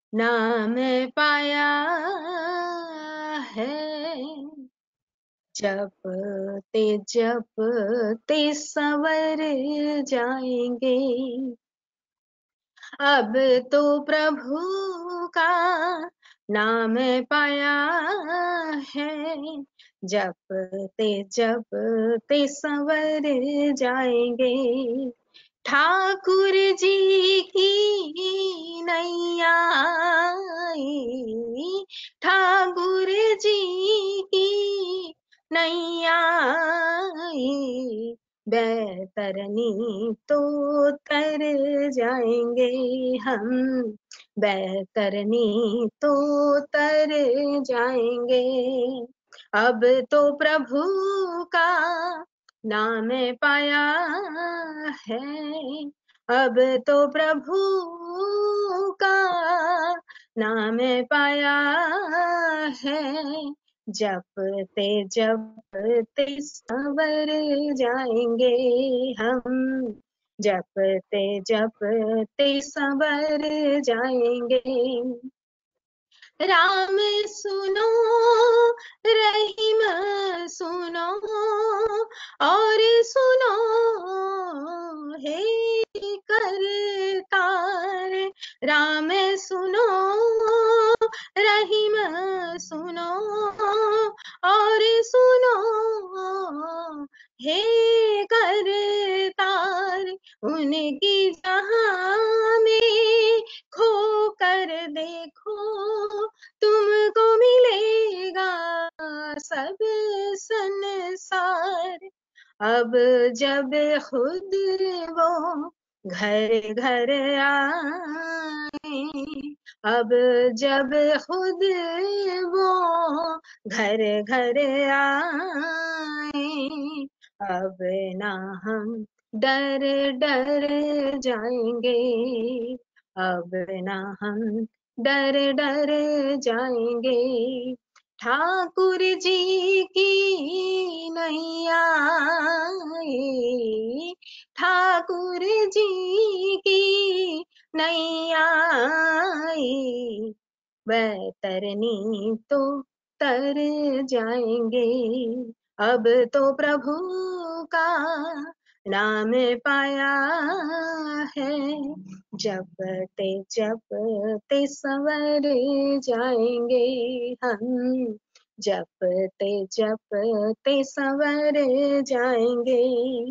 नाम पाया है। जपते जपते संवर जाएंगे। अब तो प्रभु का नाम पाया है। जपते जपते संवर जाएंगे। ठाकुर जी की नैया आई, ठाकुर जी की नैया आई, बैतरनी तो तर जाएंगे हम। बैतरनी तो तर जाएंगे। अब तो प्रभु का नाम पाया है। अब तो प्रभु का नाम पाया है। जपते जपते संवर जाएंगे हम। जपते जपते संवर जाएंगे। राम सुनो, रहीम सुनो, और सुनो हे करतार। राम सुनो, रहीम सुनो, और सुनो हे करतार। उनकी जहां में खो कर देखो, तुमको मिलेगा सब संसार। अब जब खुद वो घर घर आए, अब जब खुद वो घर घर आए, अब ना हम डर डर जाएंगे। अब ना हम डर डर जाएंगे। ठाकुर जी की नैया आई, ठाकुर जी की नैया आई, बैतरनी तो तर जाएंगे। अब तो प्रभु का नाम पाया है। जपते जपते संवर जाएंगे हम। जपते जपते संवर जाएंगे।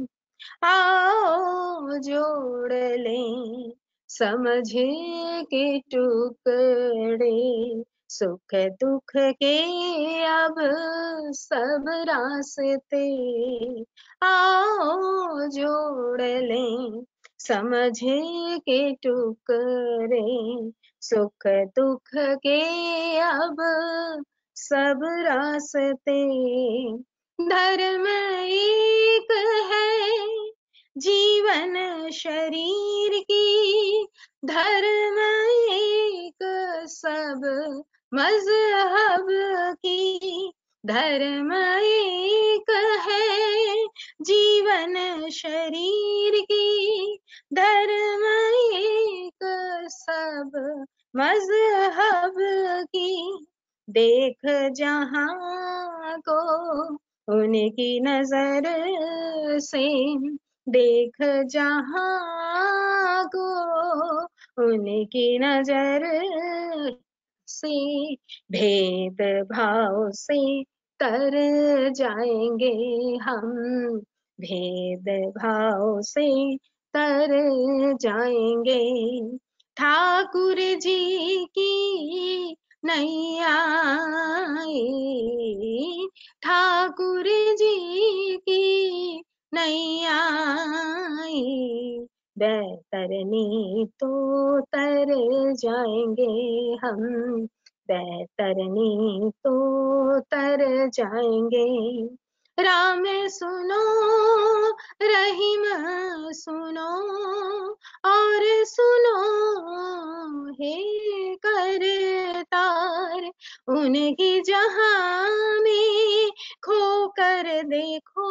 आओ जोड़ लें समझ के टुकड़े, सुख दुख के अब सब रास्ते। आओ जोड़ लें समझ के टुकड़े, सुख दुख के अब सब रास्ते। धर्म एक है, जीवन शरीर की, धर्म एक सब मजहब की। धर्म एक है, जीवन शरीर की, धर्म एक सब मजहब की। देख जहां को उनकी नजर से, देख जहां को उनकी नजर से, भेद भाव से तर जाएंगे हम। भेद भाव से तर जाएंगे। ठाकुर जी की नैया आई, ठाकुर जी की नैया आई, बैतरनी तो तर जाएंगे हम। बैतरनी तो तर जाएंगे। राम सुनो, रहीम सुनो, और सुनो हे करतार। उनकी जहां में खो कर देखो,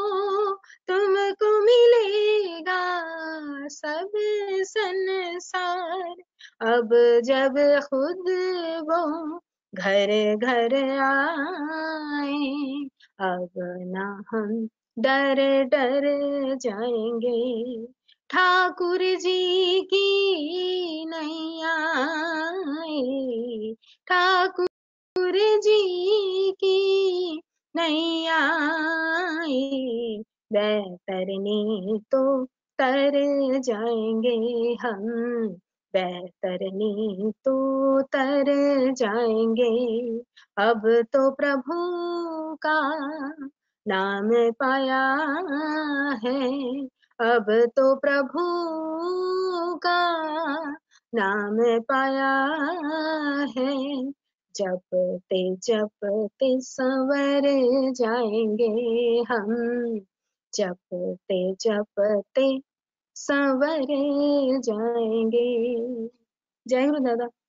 तुमको मिलेगा सब संसार। अब जब खुद वो घर घर आए, अब ना हम डर डर जाएंगे। ठाकुर जी की नैया आए, ठाकुर जी की नैया आए, बैतरनी तो तर जाएंगे हम, बैतरनी तो तर जाएंगे। अब तो प्रभु का नाम पाया है, अब तो प्रभु का नाम पाया है। जपते जपते संवर जाएंगे हम, जपते जपते संवर जाएंगे। जय गुरु दादा।